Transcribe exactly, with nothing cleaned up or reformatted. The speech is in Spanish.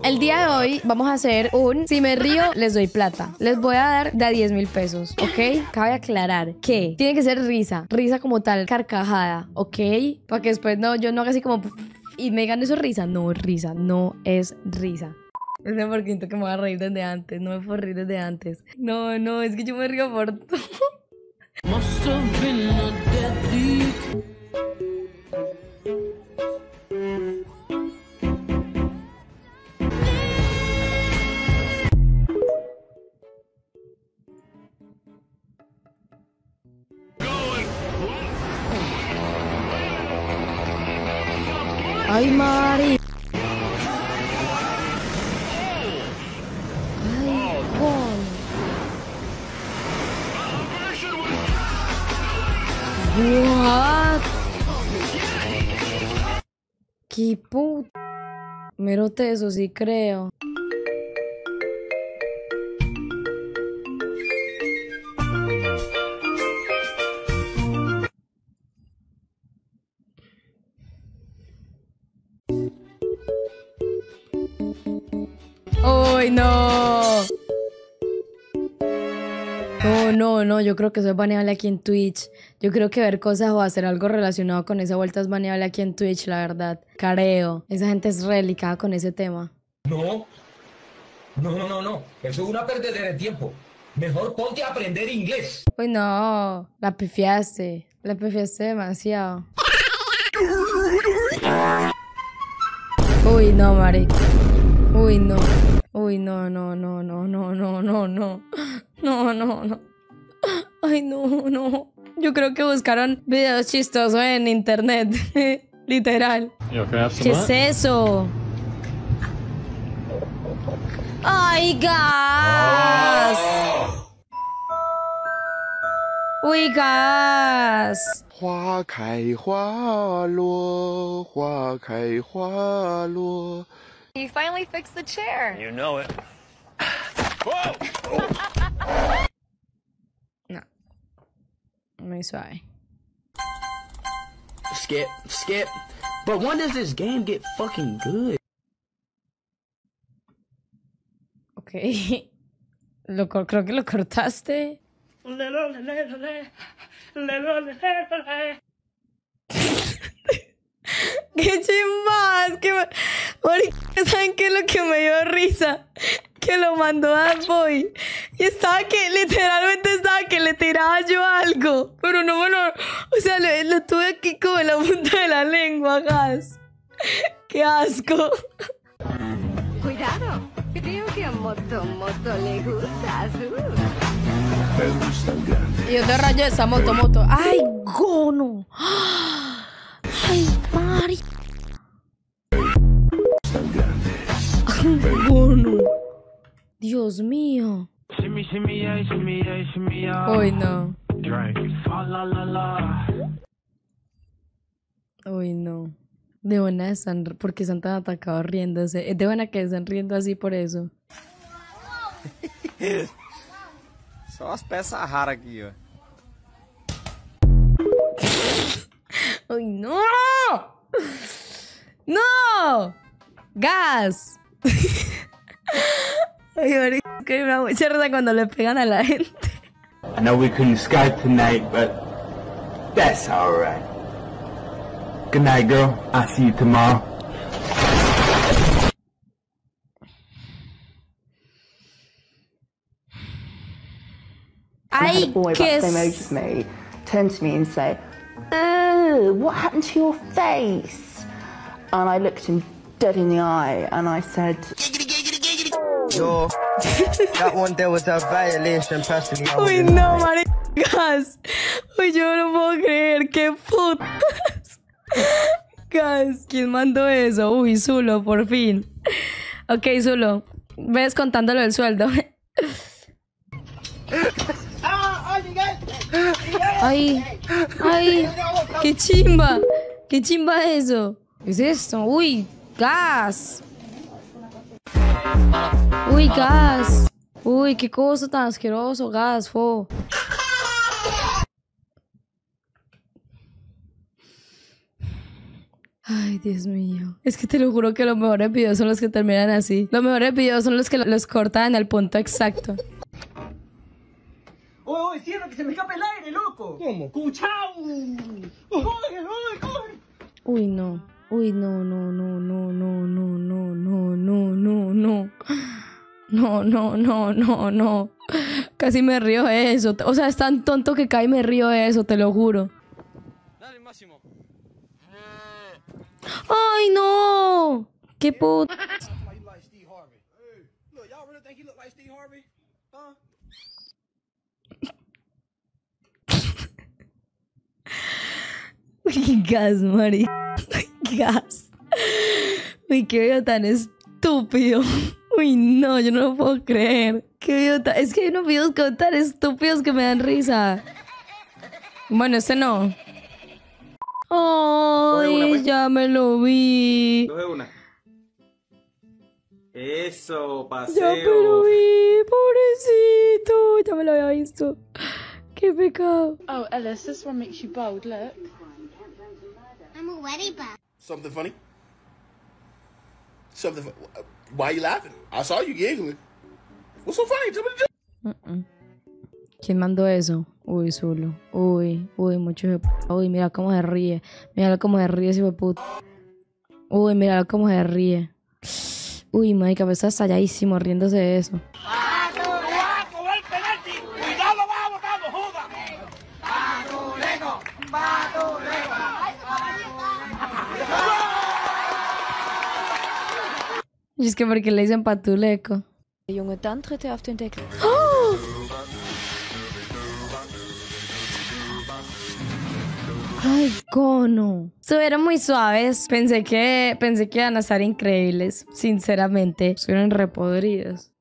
El día de hoy vamos a hacer un si me río, les doy plata. Les voy a dar de a diez mil pesos, ¿ok? Cabe aclarar que tiene que ser risa, risa como tal, carcajada, ¿ok? Para que después no, yo no haga así como y me digan eso es risa. No es risa, no es risa. Es mejor que me voy a reír desde antes, no me puedo reír desde antes. No, no, es que yo me río por todo. Ay, Mari. Ay, con. What? Qué puta. Mero teso, sí creo. ¡Uy, no! No, no, no, yo creo que eso es baneable aquí en Twitch. Yo creo que ver cosas o hacer algo relacionado con esa vuelta es baneable aquí en Twitch, la verdad. Careo. Esa gente es re delicada con ese tema. No, no, no, no, no. Eso es una pérdida de tiempo. Mejor ponte a aprender inglés. Uy, no. La pifiaste. La pifiaste demasiado. Uy, no, marica. Uy, no. Uy, no, no, no, no, no, no, no, no. No, no, no. Ay, no, no. Yo creo que buscaron videos chistosos en internet. Literal. ¿Qué es eso? ¡Ay, gas! ¡Uy, gas! 花开花落，花开花落。 You finally fixed the chair. You know it. No. Muy suave. Skip, skip. But when does this game get fucking good? Ok. Lo, creo que lo cortaste. ¡Qué chimbas! ¡Qué ma... ¿Saben qué es lo que me dio risa? Que lo mandó a Boy. Y estaba que, literalmente estaba que le tiraba yo algo. Pero no me lo... O sea, lo, lo tuve aquí como en la punta de la lengua, gas. ¡Qué asco! Cuidado, creo que a Moto Moto le gustas. Y yo te rayo esa moto, moto. ¡Ay, gono! ¡Ay, Mari! Gono. Dios mío. Uy, no. Uy, no. De buena están, porque están tan atacados riéndose. Es de buena que están riendo así por eso. Só as peças raras aqui, ó. ¡Uy, no! ¡No! ¡Gas! Ay, marica, que me da mucha risa cuando le pegan a la gente. I know we couldn't Skype tonight, but that's alright. Good night, girl. I'll see you tomorrow. I had a boy about the same age kiss. as me turn to me and say, "Oh, what happened to your face?" And I looked him dead in the eye and I said, Yo, that one there was a violation, personally. Uy, no, maricas. Uy, yo no puedo creer. ¡Qué putas! Gas, ¿quién mandó eso? Uy, Zulo, por fin. Ok, Zulo, ves contándolo el sueldo. Ay, ay, qué chimba. Qué chimba eso. ¿Qué es esto? Uy, gas. Uy, gas. Uy, qué cosa tan asqueroso, gas, fo. Ay, Ay, Dios mío. Es que te lo juro que los mejores videos son los que terminan así. Los mejores videos son los que los cortan en el punto exacto. ¡Oye, oye, cierra que se me escape el aire, loco! ¿Cómo? ¡Cuchao! ¡Corre, corre, corre! Uy, no. Uy, no, no, no, no, no, no, no, no, no, no, no. No, no, no, no, no. Casi me río de eso. O sea, es tan tonto que cae y me río de eso, te lo juro. Dale, Máximo. ¡Ay, no! ¡Qué puta! Uy, gas, Mari. Gas. Uy, qué video tan estúpido. Uy, no, yo no lo puedo creer. Qué video tan... Es que hay unos videos que tan estúpidos que me dan risa. Bueno, este no. Ay, ya me lo vi. Coge una. Eso, paseo. Ya me lo vi, pobrecito. Ya me lo había visto. Qué pecado. Oh, Ellis, this one makes you bold, look. I'm already back. Something funny? Something fu- Why are you laughing? I saw you giggling. What's so funny? Tell me the joke. Uh -uh. ¿Quién mandó eso? Uy, Zulu. Uy, uy, mucho de p... Uy, mira cómo se ríe. Mira cómo se ríe ese hijo de puta. Uy, mira cómo se ríe. Uy, marica, pues está estalladísimo riéndose de eso. Y es que porque le dicen patuleco. Der Junge, dann tritt er auf den Deckel. ¡Oh! Ay, cono. Estuvieron muy suaves. Pensé que, pensé que iban a estar increíbles. Sinceramente, estuvieron repodridos.